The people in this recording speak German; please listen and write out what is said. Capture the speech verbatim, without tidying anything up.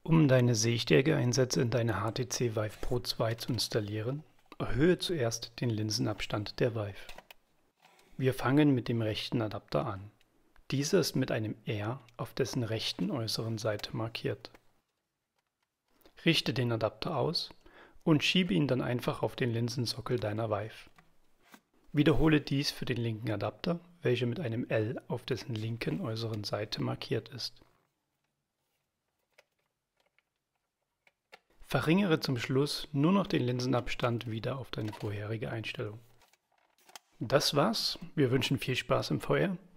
Um deine Sehstärke-Einsätze in deine H T C Vive Pro zwei zu installieren, erhöhe zuerst den Linsenabstand der Vive. Wir fangen mit dem rechten Adapter an. Dieser ist mit einem R auf dessen rechten äußeren Seite markiert. Richte den Adapter aus und schiebe ihn dann einfach auf den Linsensockel deiner Vive. Wiederhole dies für den linken Adapter, welcher mit einem L auf dessen linken äußeren Seite markiert ist. Verringere zum Schluss nur noch den Linsenabstand wieder auf deine vorherige Einstellung. Das war's, wir wünschen viel Spaß im V R